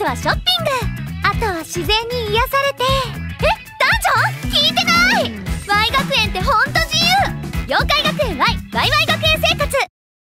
はショッピング、あとは自然に癒されて